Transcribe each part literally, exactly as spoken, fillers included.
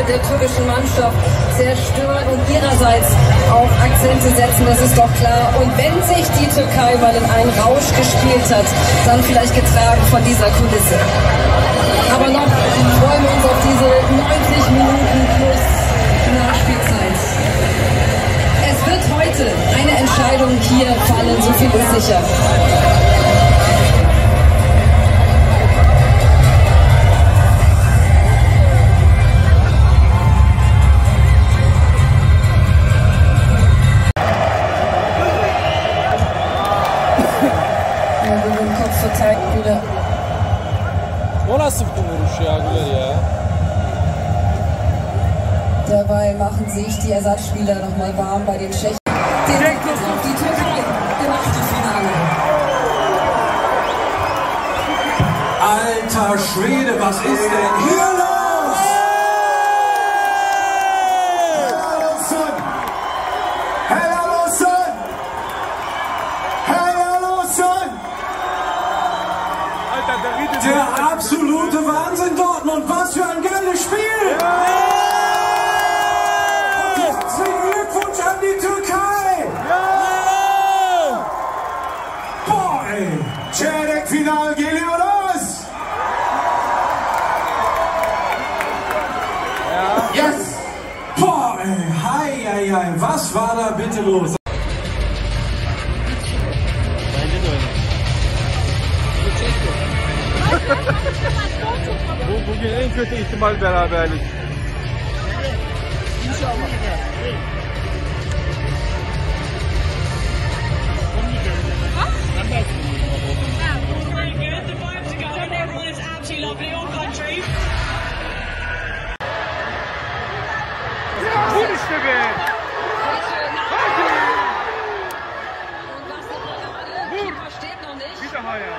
der türkischen Mannschaft zerstören und ihrerseits auch Akzente setzen, das ist doch klar. Und wenn sich die Türkei mal in einen Rausch gespielt hat, dann vielleicht getragen von dieser Kulisse. Aber noch freuen wir uns auf diese neunzig Minuten plus Nachspielzeit. Es wird heute eine Entscheidung hier fallen, so viel ist sicher. O nasıl bir vuruş ya Güler ya? Dabei machen sich die Ersatzspieler nochmal warm bei den Tschechen. Direkt auf die Türkei im Achtelfinale. Alter Schwede, was ist denn hier los? Helal olsun! Helal olsun! Helal olsun! Der absolute Wahnsinn, Dortmund! Was für ein geiles Spiel! Herzlichen Glückwunsch an die Türkei! Boah, ey! Çeyrek final geliyoruz! Yes! Boah, ey! Hei, hei, hei! Was war da bitte los? Bu bugün en kötü ihtimal beraberlik. İnşallah. Vur işte be. Vur. Bir daha ya.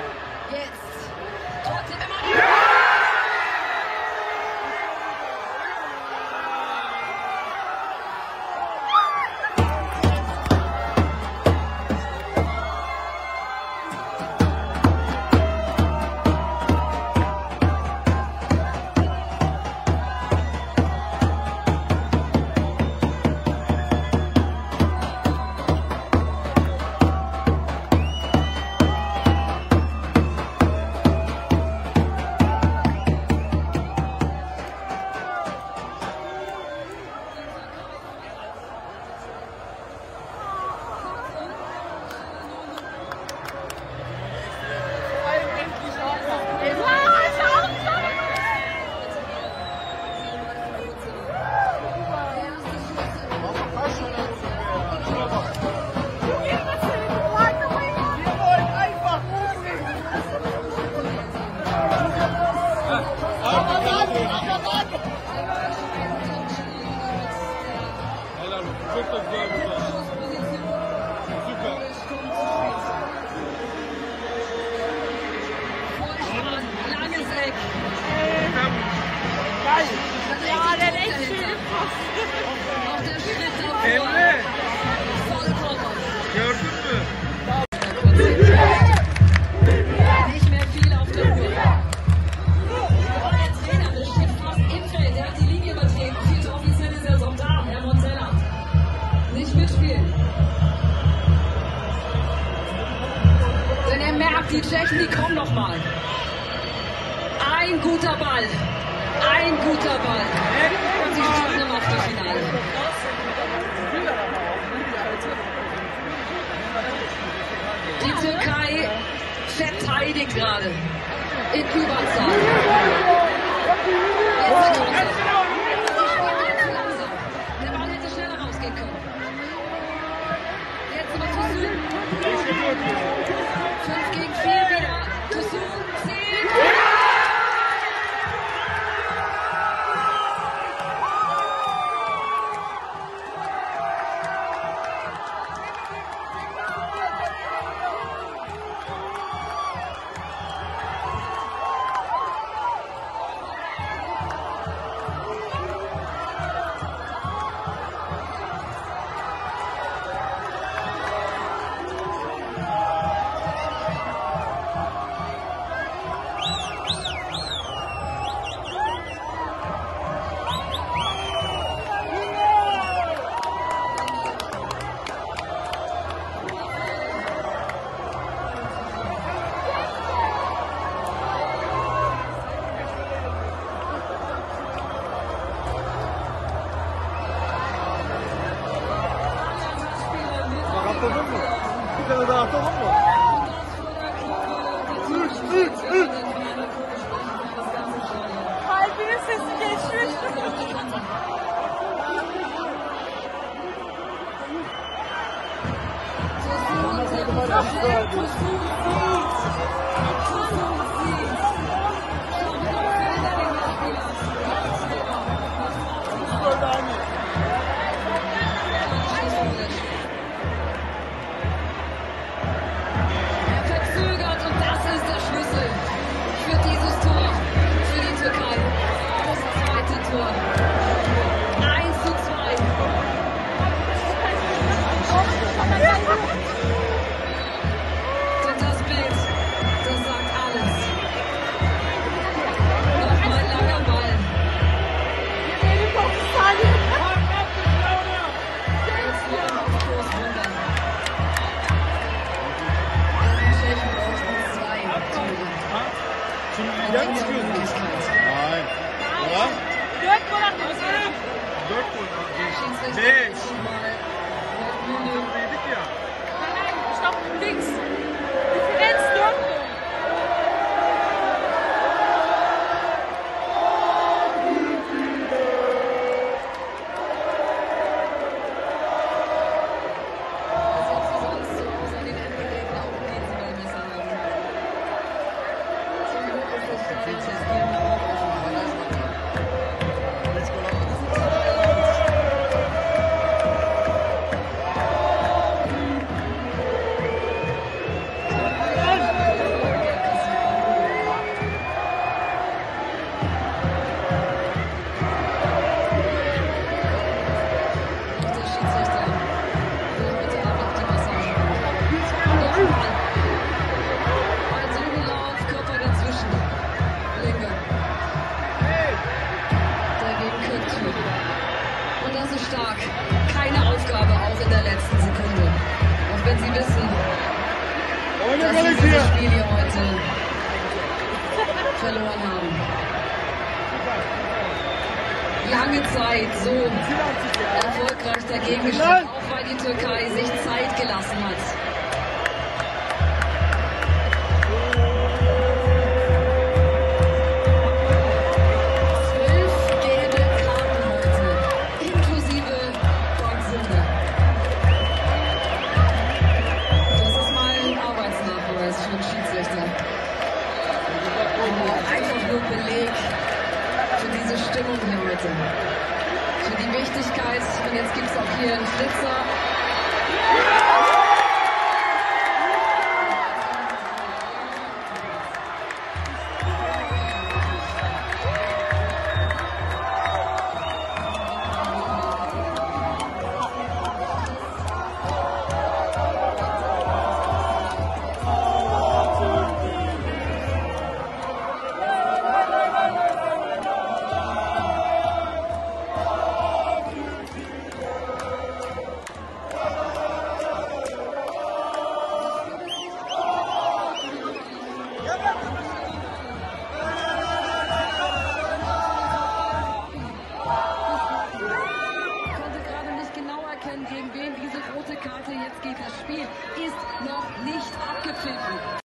Çok da güzel burada. Süper. Langes Eck. Geil. Ja, der echt schön. Auch der Schritt auf Emre. Vollkommen. Gördün mü? Nicht mehr viel auf der Uhr. Der Trainer steht fast im Feld. Der hat die Linie übertreten. Vierte offizielle Saison da, Herr Montella. Nicht mitspielen. Denn er merkt, die Tschechen, die kommen noch mal. Ein guter Ball. Ein guter Ball. Und sie schaffen im Achtelfinale. Die Türkei verteidigt gerade in Überzahl. Der Ball hätte schneller rausgehen können. Jetzt über Tosun. fünf gegen vier wieder. Tosun, zehn. atladın mı? Bir tane daha atladın mı? Üç, üç, üç. Kalbinin sesi geçmiş. Verzögert und das ist der Schlüssel für dieses Tor, für die Türkei. Das zweite Tor. eins zu zwei. Und das Bild, das sagt alles. Nochmal langer Ball. Jetzt wieder auf Kurs runter. Tschechen brauchen zwei Tore. Şimdi lider mi çıkıyorsunuz? Hayır. Ulan? Dört gol attınız. Dört gol. Schiedsrichter Beş. schon mal müde. Yedik ya. Nein, stopp, links. Differenz dört gol. Selbst die sonst zu Hause an den Endgeräten auch ein Dezibelmesser haben. Zum Glück ist das Stadionsystem auch offen für das Spiel. Der Schiedsrichter wird bitte ab auf die Massage. Nochmal. Ein Sonnenlauf, Körper dazwischen. Linke. Dagegen Köpfchen. Und das ist stark. Keine Aufgabe, auch in der letzten Sekunde. Auch wenn sie wissen, dass sie dieses Spiel hier heute verloren haben. Lange Zeit so erfolgreich dagegen gestanden, auch weil die Türkei sich Zeit gelassen hat. Zwölf gelbe Karten heute, inklusive Goldsunde. Das ist mal ein Arbeitsnachweis für den Schiedsrichter. Einfach nur Beleg für diese Stimmung hier heute. Für die Wichtigkeit. Und jetzt gibt es auch hier einen Flitzer. Gegen wen diese rote Karte jetzt geht. Das Spiel ist noch nicht abgepfiffen.